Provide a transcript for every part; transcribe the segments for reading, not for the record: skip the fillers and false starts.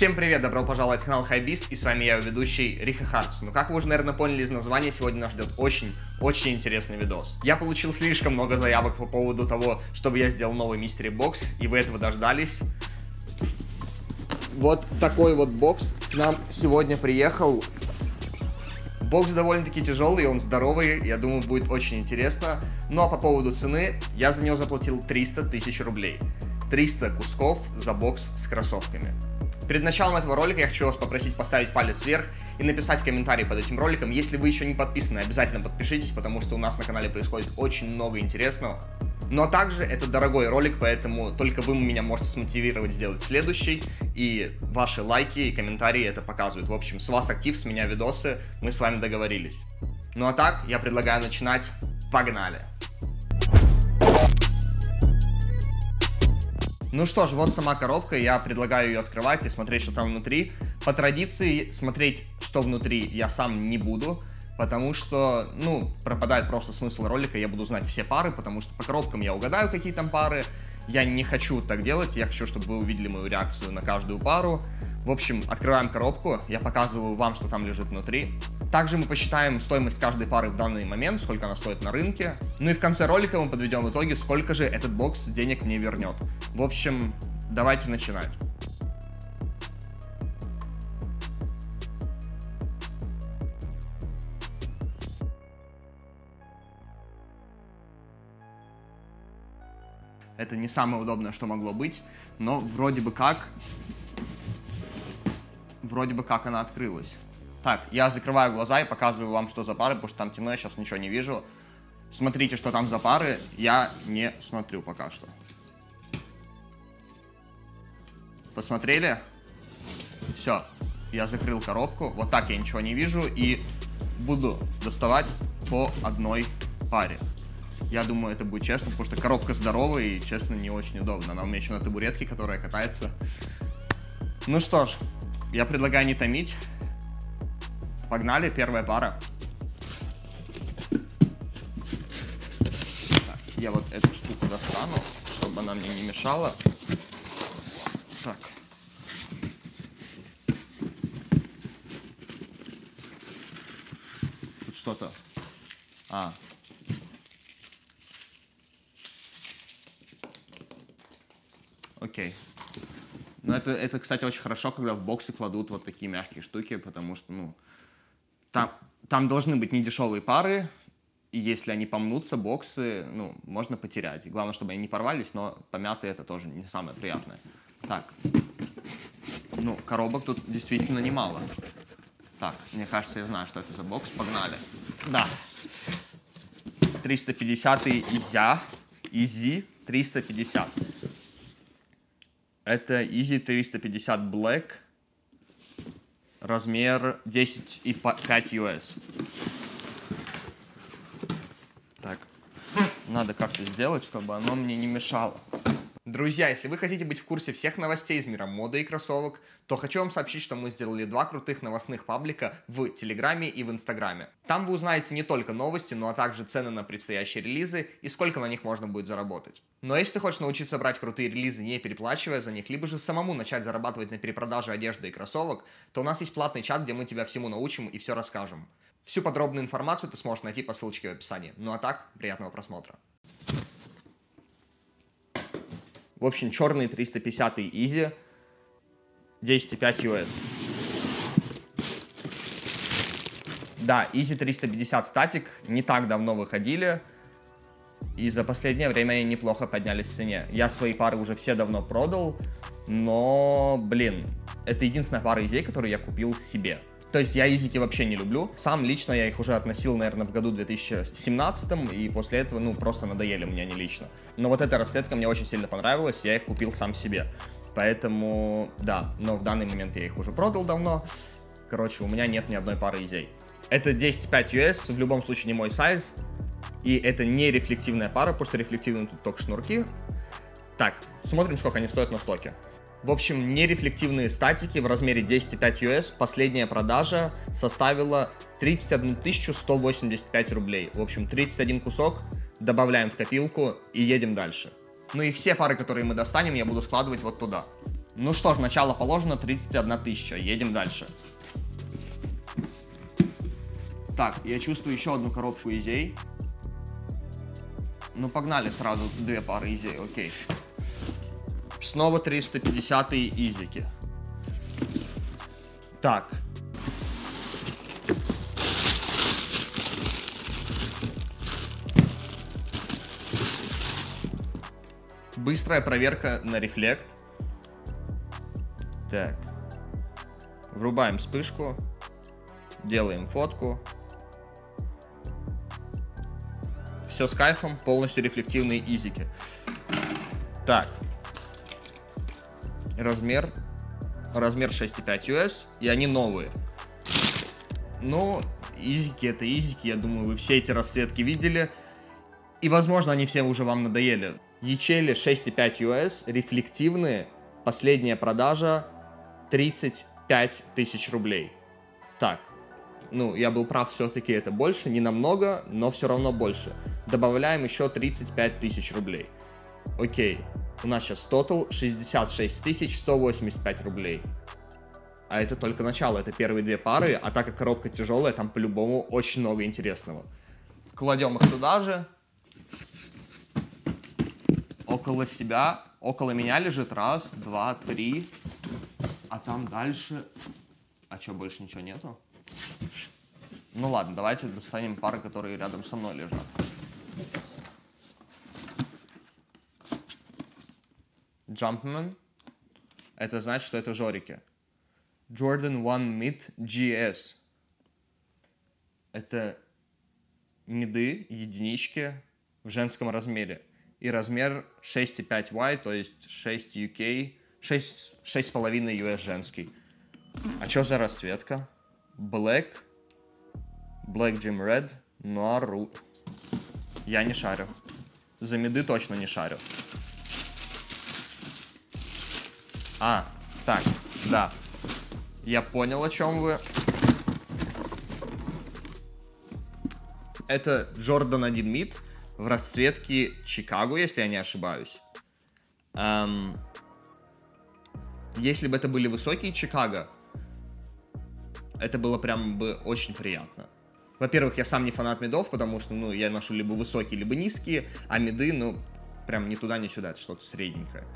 Всем привет, добро пожаловать в канал Хайбист, и с вами я, ведущий Риха Хартс. Ну, как вы уже, наверное, поняли из названия, сегодня нас ждет очень интересный видос. Я получил слишком много заявок по поводу того, чтобы я сделал новый Mystery Box, и вы этого дождались. Вот такой вот бокс к нам сегодня приехал. Бокс довольно-таки тяжелый, он здоровый, я думаю, будет очень интересно. Ну а по поводу цены, я за него заплатил 300 тысяч рублей. 300 кусков за бокс с кроссовками. Перед началом этого ролика я хочу вас попросить поставить палец вверх и написать комментарий под этим роликом. Если вы еще не подписаны, обязательно подпишитесь, потому что у нас на канале происходит очень много интересного. Но также это дорогой ролик, поэтому только вы меня можете смотивировать сделать следующий. И ваши лайки и комментарии это показывают. В общем, с вас актив, с меня видосы, мы с вами договорились. Ну а так, я предлагаю начинать. Погнали! Ну что ж, вот сама коробка, я предлагаю ее открывать и смотреть, что там внутри. По традиции, смотреть, что внутри, я сам не буду, потому что, пропадает просто смысл ролика, я буду знать все пары, потому что по коробкам я угадаю, какие там пары. Я не хочу так делать, я хочу, чтобы вы увидели мою реакцию на каждую пару. В общем, открываем коробку, я показываю вам, что там лежит внутри. Также мы посчитаем стоимость каждой пары в данный момент, сколько она стоит на рынке. Ну и в конце ролика мы подведем в итоге, сколько же этот бокс денег мне вернет. В общем, давайте начинать. Это не самое удобное, что могло быть, но вроде бы как она открылась. Так, я закрываю глаза и показываю вам, что за пары, потому что там темно, я сейчас ничего не вижу. Смотрите, что там за пары, я не смотрю пока что. Посмотрели? Все, я закрыл коробку, вот так я ничего не вижу и буду доставать по одной паре. Я думаю, это будет честно, потому что коробка здоровая и, честно, не очень удобно. Она у меня еще на табуретке, которая катается. Ну что ж, я предлагаю не томить. Погнали, первая пара. Так, я вот эту штуку достану, чтобы она мне не мешала. Так. Тут что-то. Окей. Но это, кстати, очень хорошо, когда в боксы кладут вот такие мягкие штуки, потому что, там должны быть недешевые пары, и если они помнутся, боксы, можно потерять. И главное, чтобы они не порвались, но помятые это тоже не самое приятное. Так. Коробок тут действительно немало. Так, мне кажется, я знаю, что это за бокс. Погнали. Да. 350-й Изи 350. Это Easy 350 Black, размер 10,5 US. Так, надо как-то сделать, чтобы оно мне не мешало. Друзья, если вы хотите быть в курсе всех новостей из мира моды и кроссовок, то хочу вам сообщить, что мы сделали 2 крутых новостных паблика в Телеграме и в Инстаграме. Там вы узнаете не только новости, но также цены на предстоящие релизы и сколько на них можно будет заработать. Но если ты хочешь научиться брать крутые релизы, не переплачивая за них, либо же самому начать зарабатывать на перепродаже одежды и кроссовок, то у нас есть платный чат, где мы тебя всему научим и все расскажем. Всю подробную информацию ты сможешь найти по ссылочке в описании. Ну а так, приятного просмотра. В общем, черный 350 Easy, 10,5 US. Да, Easy 350 статик не так давно выходили, и за последнее время они неплохо поднялись в цене. Я свои пары уже все давно продал, но, это единственная пара изей, которую я купил себе. То есть я изики вообще не люблю. Сам лично я их уже относил, наверное, в году 2017, и после этого, просто надоели мне они лично. Но вот эта расцветка мне очень сильно понравилась, я их купил сам себе. Поэтому, да, но в данный момент я их уже продал давно. Короче, у меня нет ни одной пары изей. Это 10,5 US, в любом случае не мой сайз. И это не рефлективная пара, потому что рефлективные тут только шнурки. Так, смотрим, сколько они стоят на стоке. В общем, нерефлективные статики в размере 10,5 US, последняя продажа составила 31 185 рублей. В общем, 31 кусок, добавляем в копилку и едем дальше. Ну и все пары, которые мы достанем, я буду складывать вот туда. Ну что ж, начало положено, 31 тысяча. Едем дальше. Так, я чувствую еще одну коробку изей. Ну, погнали сразу 2 пары изей, окей. Снова 350-е изики. Так. Быстрая проверка на рефлект. Так. Врубаем вспышку. Делаем фотку. Все с кайфом, полностью рефлективные изики. Так. Размер 6,5 US, и они новые. Ну, изики это изики, я думаю, вы все эти расцветки видели. И, возможно, они все уже вам надоели. Ячели 6,5 US, рефлективные, последняя продажа 35 тысяч рублей. Так, ну, я был прав, все-таки это больше, не намного, но все равно больше. Добавляем еще 35 тысяч рублей. Окей, у нас сейчас тотал 66 185 рублей. А это только начало, это первые 2 пары, а так как коробка тяжелая, там по-любому очень много интересного. Кладем их туда же. Около себя, около меня лежит 1, 2, 3. А там дальше... А что, больше ничего нету? Ну ладно, давайте достанем пары, которые рядом со мной лежат. Jumpman. Это значит, что это жорики. Jordan 1 Mid GS. Это миды, единички в женском размере. И размер 6,5Y, то есть 6 UK, 6,5 US женский. А что за расцветка? Black Gym Red, Noir. Я не шарю. За миды точно не шарю. А, так, да. Я понял, о чем вы. Это Jordan 1 Mid в расцветке Чикаго, если я не ошибаюсь. Если бы это были высокие Чикаго, это было прям бы очень приятно. Во-первых, я сам не фанат мидов, потому что, ну, я ношу либо высокие, либо низкие, а миды, ну, прям ни туда, ни сюда, это что-то средненькое.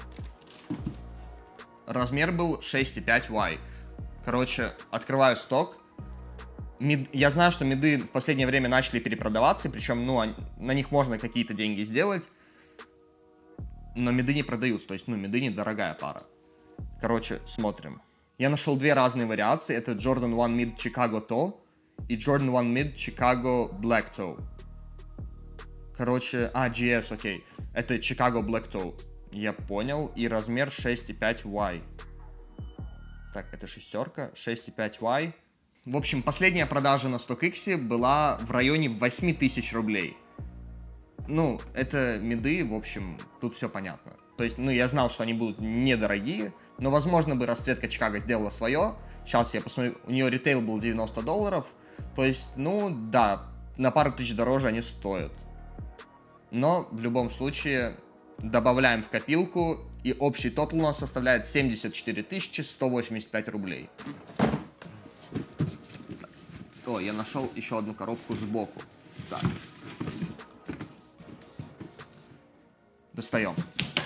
Размер был 6,5Y. Короче, открываю сток. Я знаю, что миды в последнее время начали перепродаваться, причем, ну, на них можно какие-то деньги сделать, но миды не продаются, то есть, ну, миды недорогая пара. Короче, смотрим. Я нашел 2 разные вариации, это Jordan 1 Mid Chicago Toe и Jordan 1 Mid Chicago Black Toe. Короче, GS, окей. Это Chicago Black Toe. Я понял, и размер 6,5Y. Так, это шестерка, 6,5Y. В общем, последняя продажа на StockX была в районе 8 тысяч рублей. Ну, это миды, в общем, тут все понятно. То есть, ну, я знал, что они будут недорогие, но, возможно, бы расцветка Чикаго сделала свое. Сейчас я посмотрю, у нее ритейл был $90. То есть, ну, да, на пару тысяч дороже они стоят. Но, в любом случае, добавляем в копилку, и общий тотал у нас составляет 74 185 рублей. О, я нашел еще одну коробку сбоку. Так. Достаем.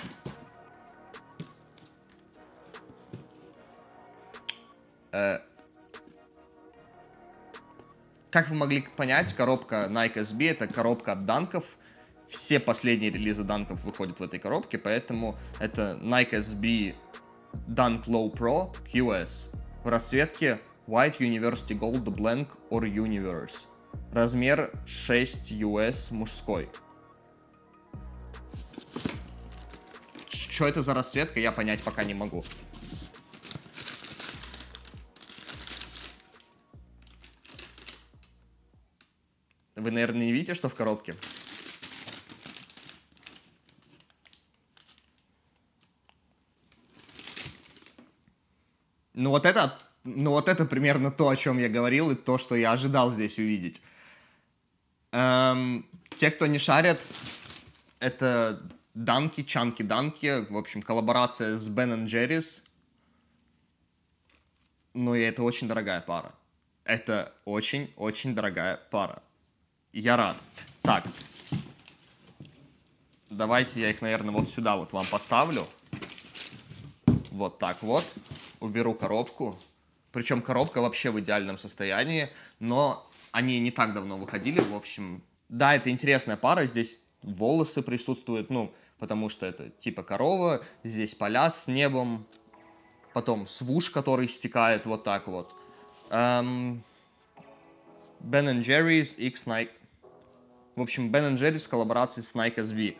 Как вы могли понять, коробка Nike SB это коробка от данков. Все последние релизы данков выходят в этой коробке, поэтому это Nike SB Dunk Low Pro QS в расцветке White University Gold Blank or Universe. Размер 6 US мужской. Что это за расцветка, я понять пока не могу. Вы, наверное, не видите, что в коробке? Ну вот это примерно то, о чем я говорил, и то, что я ожидал здесь увидеть. Те, кто не шарят, это данки, чанки-данки, в общем, коллаборация с Ben & Jerry's. Ну и это очень дорогая пара. Это очень-очень дорогая пара. Я рад. Так. Давайте я их, наверное, вот сюда вот вам поставлю. Вот так вот. Уберу коробку. Причем коробка вообще в идеальном состоянии. Но они не так давно выходили, в общем. Да, это интересная пара. Здесь волосы присутствуют, ну, потому что это типа корова. Здесь поля с небом. Потом свуш, который стекает вот так вот. Ben Jerry's X Nike. В общем, Ben Jerry's в коллаборации с Nike SB.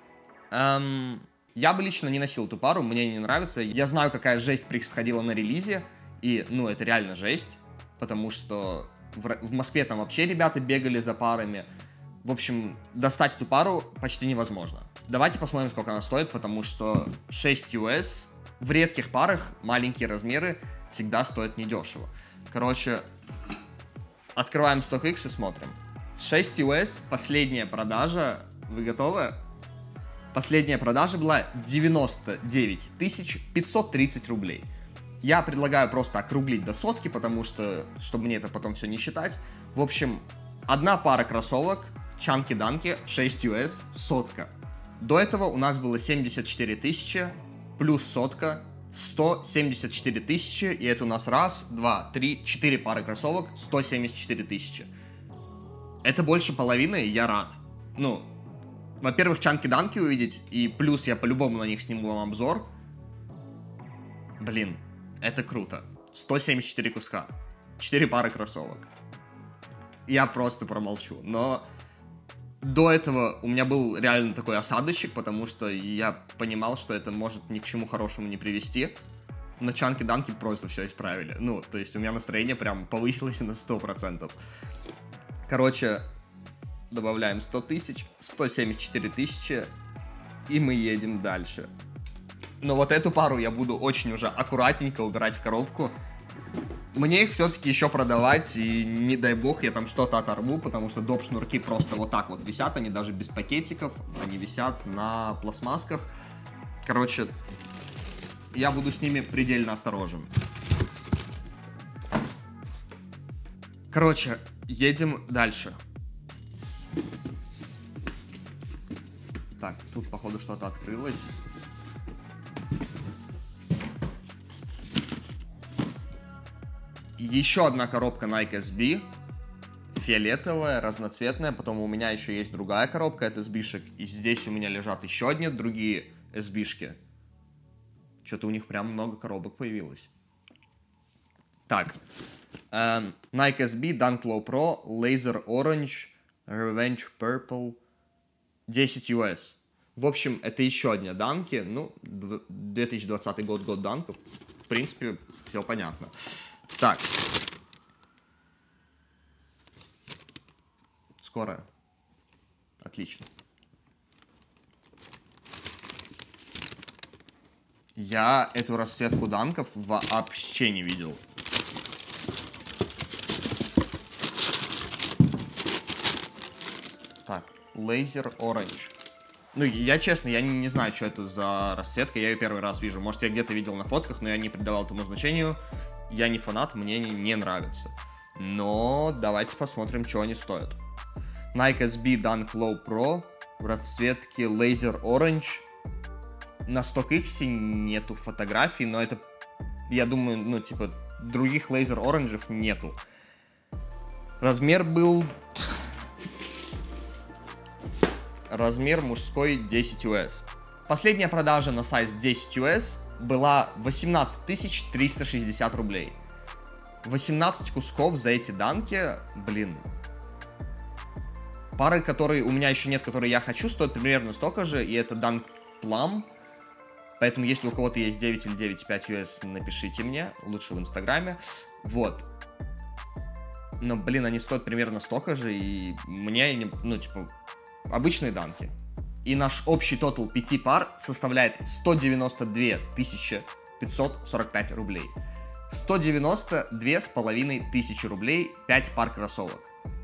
Я бы лично не носил эту пару, мне не нравится. Я знаю, какая жесть происходила на релизе. И, ну, это реально жесть. Потому что в Москве там вообще ребята бегали за парами. В общем, достать эту пару почти невозможно. Давайте посмотрим, сколько она стоит, потому что 6 US в редких парах маленькие размеры всегда стоят недешево. Короче, открываем StockX и смотрим. 6 US, последняя продажа. Вы готовы? Последняя продажа была 99 530 рублей. Я предлагаю просто округлить до сотки, потому что, чтобы мне это потом все не считать. В общем, одна пара кроссовок, чанки-данки, 6 US, сотка. До этого у нас было 74 тысячи, плюс сотка, 174 тысячи, и это у нас раз, два, три, 4 пары кроссовок, 174 тысячи. Это больше половины, и я рад. Ну, во-первых, чанки-данки увидеть, и плюс я по-любому на них сниму вам обзор. Блин, это круто. 174 куска, 4 пары кроссовок. Я просто промолчу, но до этого у меня был реально такой осадочек, потому что я понимал, что это может ни к чему хорошему не привести. Но чанки-данки просто все исправили. Ну, то есть у меня настроение прям повысилось на 100%. Короче, добавляем 100 тысяч, 174 тысячи, и мы едем дальше. Но вот эту пару я буду очень уже аккуратненько убирать в коробку. Мне их все-таки еще продавать, и не дай бог я там что-то оторву, потому что доп. Шнурки просто вот так вот висят, они даже без пакетиков, они висят на пластмасках. Короче, я буду с ними предельно осторожен. Короче, едем дальше. Так, тут, походу, что-то открылось. Еще одна коробка Nike SB. Фиолетовая, разноцветная. Потом у меня еще есть другая коробка от SB-шек. И здесь у меня лежат еще одни другие SB-шки. Что-то у них прям много коробок появилось. Так. Nike SB Dunk Low Pro Laser Orange Revenge Purple 10 US. В общем, это еще одни данки. Ну, 2020 год данков. В принципе, все понятно. Так. Скоро. Отлично. Я эту расцветку данков вообще не видел. Так, Laser Orange. Ну, я честно, я не знаю, что это за расцветка. Я ее первый раз вижу. Может, я где-то видел на фотках, но я не придавал этому значению. Я не фанат, мне не нравится. Но давайте посмотрим, что они стоят. Nike SB Dunk Low Pro в расцветке Laser Orange. На StockX нету фотографий, но это, я думаю, ну, типа, других Laser Orange'ов нету. Размер был... Размер мужской 10 US. Последняя продажа на сайт 10 US была 18 360 рублей. 18 кусков за эти данки, блин. Пары, которые у меня еще нет, которые я хочу, стоят примерно столько же, и это Dunk Plum. Поэтому, если у кого-то есть 9 или 9,5 US, напишите мне, лучше в Инстаграме. Вот. Но, блин, они стоят примерно столько же, и мне, ну, типа, обычные данки. И наш общий тотал 5 пар составляет 192 545 рублей. 192 с половиной тысячи рублей, 5 пар кроссовок.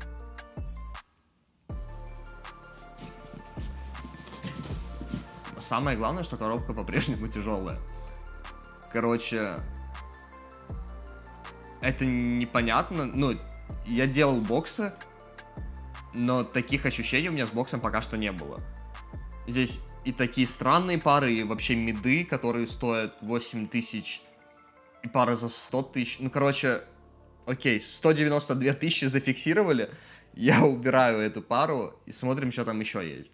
Самое главное, что коробка по-прежнему тяжелая. Короче, это непонятно. Ну, я делал боксы, но таких ощущений у меня с боксом пока что не было. Здесь и такие странные пары, и вообще миды, которые стоят 8 тысяч, и пары за 100 тысяч. Ну, короче, окей, 192 тысячи зафиксировали. Я убираю эту пару и смотрим, что там еще есть.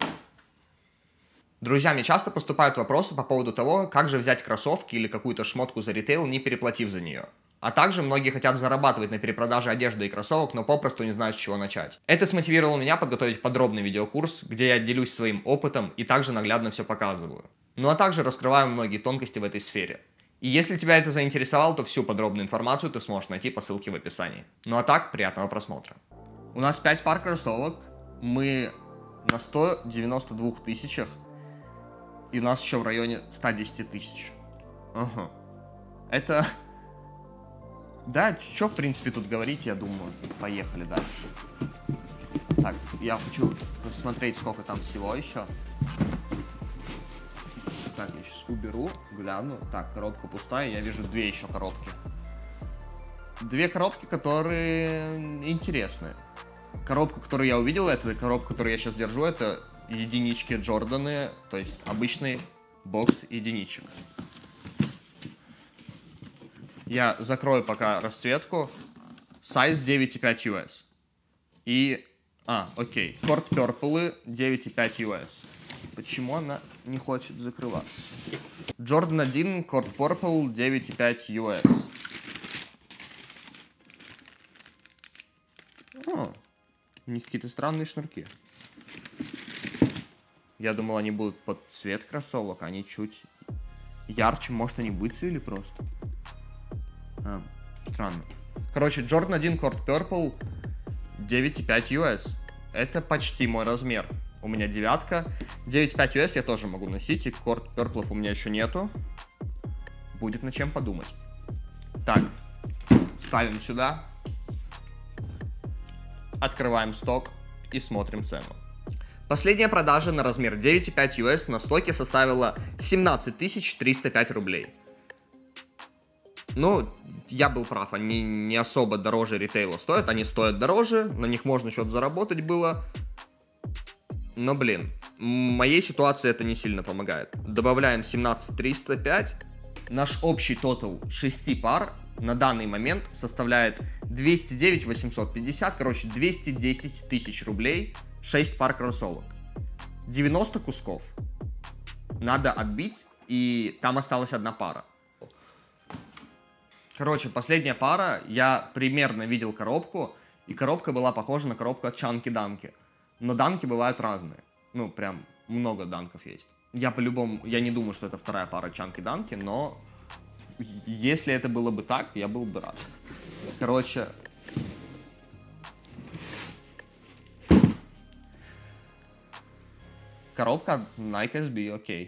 Друзья, мне часто поступают вопросы по поводу того, как же взять кроссовки или какую-то шмотку за ритейл, не переплатив за нее. А также многие хотят зарабатывать на перепродаже одежды и кроссовок, но попросту не знают, с чего начать. Это смотивировало меня подготовить подробный видеокурс, где я делюсь своим опытом и также наглядно все показываю. Ну а также раскрываю многие тонкости в этой сфере. И если тебя это заинтересовало, то всю подробную информацию ты сможешь найти по ссылке в описании. Ну а так, приятного просмотра. У нас 5 пар кроссовок, мы на 192 тысячах, и у нас еще в районе 110 тысяч. Ага. Это... Да, что в принципе тут говорить, я думаю. Поехали дальше. Так, я хочу посмотреть, сколько там всего еще. Так, я сейчас уберу, гляну. Так, коробка пустая, я вижу 2 еще коробки. 2 коробки, которые интересные. Коробка, которую я увидел, это коробка, которую я сейчас держу, это единички Джорданы, то есть обычный бокс единичек. Я закрою пока расцветку. Size 9,5 US. И... окей. Court Purple 9,5 US. Почему она не хочет закрываться? Jordan 1 Court Purple 9,5 US. У них какие-то странные шнурки. Я думал, они будут под цвет кроссовок, они чуть ярче. Может, они выцвели просто? Странно. Короче, Jordan 1 Court Purple 9,5 US. Это почти мой размер. У меня 9. 9,5 US я тоже могу носить, и Court Purple у меня еще нету. Будет над чем подумать. Так, ставим сюда. Открываем сток и смотрим цену. Последняя продажа на размер 9,5 US на стоке составила 17 305 рублей. Ну, я был прав, они не особо дороже ритейла стоят, они стоят дороже, на них можно что-то заработать было. Но, блин, в моей ситуации это не сильно помогает. Добавляем 17 305. Наш общий тотал 6 пар на данный момент составляет 209 850, короче, 210 тысяч рублей, 6 пар кроссовок. 90 кусков надо отбить, и там осталась 1 пара. Короче, последняя пара, я примерно видел коробку, и коробка была похожа на коробку от Chunky Dunky. Но данки бывают разные. Ну, прям много данков есть. Я по-любому, я не думаю, что это вторая пара Chunky Dunky, но если это было бы так, я был бы рад. Короче... Коробка Nike SB, окей.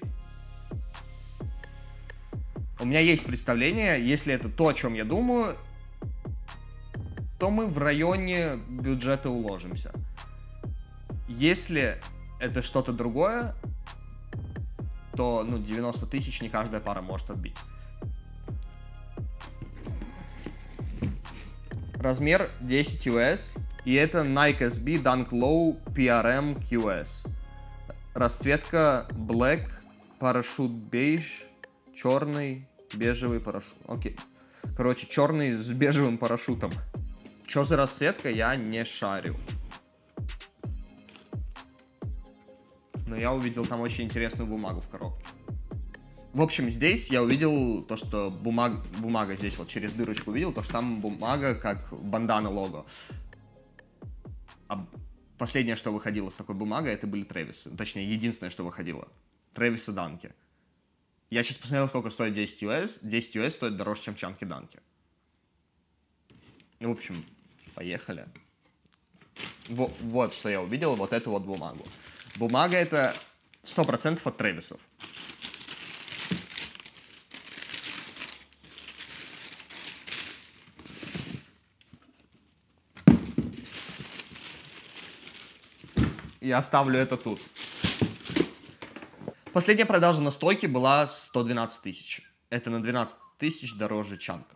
У меня есть представление, если это то, о чем я думаю, то мы в районе бюджета уложимся. Если это что-то другое, то, 90 тысяч не каждая пара может отбить. Размер 10 US, и это Nike SB Dunk Low PRM QS. Расцветка Black, парашют бейж, черный, бежевый парашют. Окей. Короче, черный с бежевым парашютом. Что за расцветка, я не шарю. Но я увидел там очень интересную бумагу в коробке. В общем, здесь я увидел то, что бумага здесь вот через дырочку увидел, то, что там бумага как бандана лого. А последнее, что выходило с такой бумагой, это были Трэвисы. Точнее, единственное, что выходило. Трэвисы Данки. Я сейчас посмотрел, сколько стоит 10 US. 10 US стоит дороже, чем Chunky Dunky. В общем, поехали. Вот что я увидел, вот эту вот бумагу. Бумага это 100% от Трэвисов. Я оставлю это тут. Последняя продажа на стойке была 112 тысяч. Это на 12 тысяч дороже чанков.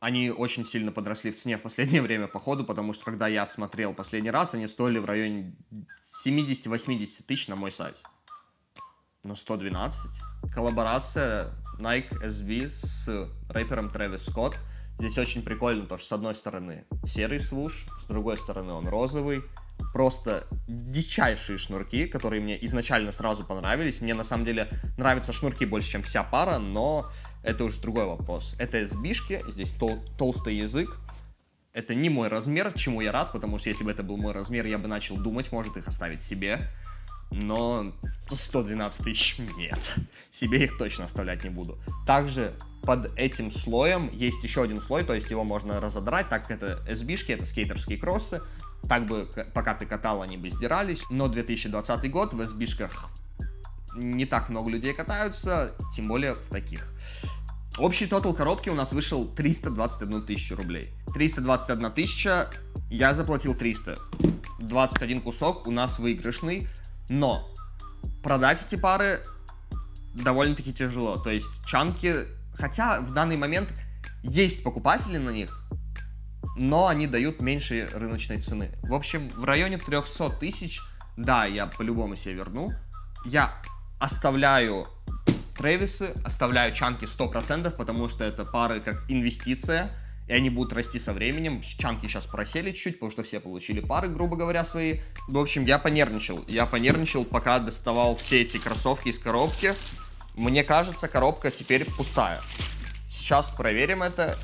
они очень сильно подросли в цене в последнее время, походу, потому что когда я смотрел последний раз, они стоили в районе 70-80 тысяч на мой сайт. Но 112. Коллаборация Nike SB с рэпером Трэвис Скотт. Здесь очень прикольно то, что с одной стороны серый свуш, с другой стороны он розовый. Просто дичайшие шнурки, которые мне изначально сразу понравились. Мне на самом деле нравятся шнурки больше, чем вся пара, но это уже другой вопрос. Это SB-шки, здесь толстый язык. Это не мой размер, чему я рад, потому что если бы это был мой размер, я бы начал думать, может их оставить себе. Но 112 тысяч нет. Себе их точно оставлять не буду. Также под этим слоем есть еще один слой, то есть его можно разодрать, так как это SB-шки, это скейтерские кроссы. Так бы, пока ты катал, они бы сдирались. Но 2020 год, в SB-шках не так много людей катаются, тем более в таких. Общий тотал коробки у нас вышел 321 тысячу рублей. 321 тысяча, я заплатил 300. 21 кусок у нас выигрышный. Но продать эти пары довольно-таки тяжело. То есть чанки, хотя в данный момент есть покупатели на них, но они дают меньше рыночной цены. В общем, в районе 300 тысяч, да, я по-любому себе верну. Я оставляю Трэвисы, оставляю чанки 100%, потому что это пары как инвестиция, и они будут расти со временем. Чанки сейчас просели чуть-чуть, потому что все получили пары, грубо говоря, свои. В общем, я понервничал, пока доставал все эти кроссовки из коробки. Мне кажется, коробка теперь пустая. Сейчас проверим это.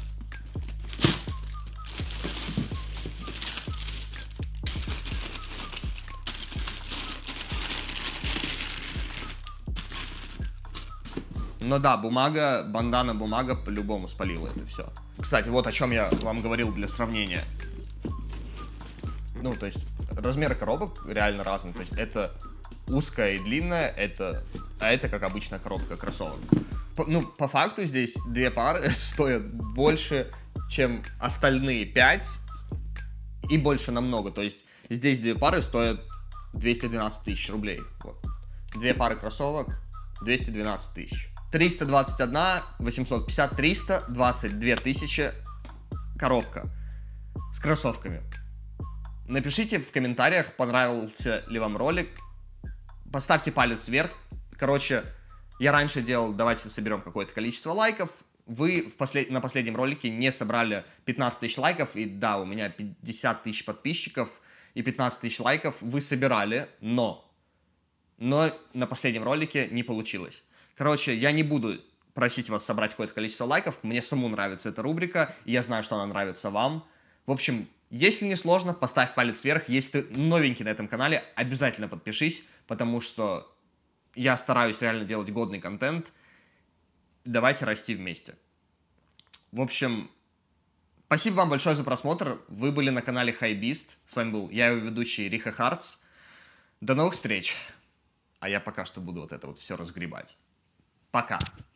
Но да, бандана бумага по-любому спалила это все. Кстати, вот о чем я вам говорил для сравнения. Ну, то есть, размеры коробок реально разные. То есть, это узкая и длинная, а это, как обычно, коробка кроссовок. По факту здесь две пары стоят больше, чем остальные 5, и больше намного. То есть, здесь две пары стоят 212 тысяч рублей. Вот. Две пары кроссовок 212 тысяч. 321, 850, 322 тысячи коробка с кроссовками. Напишите в комментариях, понравился ли вам ролик. Поставьте палец вверх. Короче, я раньше делал, давайте соберем какое-то количество лайков. Вы на последнем ролике не собрали 15 тысяч лайков. И да, у меня 50 тысяч подписчиков и 15 тысяч лайков вы собирали, но на последнем ролике не получилось. Короче, я не буду просить вас собрать какое-то количество лайков. Мне самому нравится эта рубрика, и я знаю, что она нравится вам. В общем, если не сложно, поставь палец вверх. Если ты новенький на этом канале, обязательно подпишись, потому что я стараюсь реально делать годный контент. Давайте расти вместе. В общем, спасибо вам большое за просмотр. Вы были на канале HiBeast. С вами был я, его ведущий Риха Хартс. До новых встреч. А я пока что буду вот это вот все разгребать. Пока.